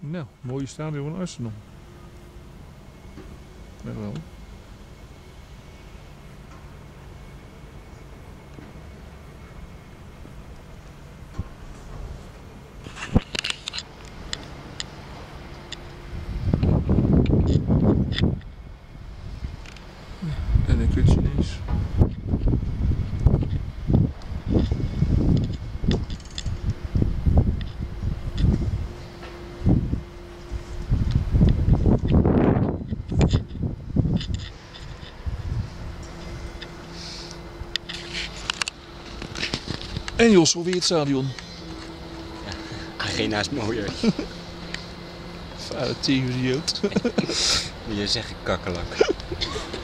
Nou, mooie stadion van Arsenal. Ja, wel. En ik weet Chinees. En Jos, hoe weer het stadion? Arena is mooier. Vuile tegenidioot. Je zegt kakkelak.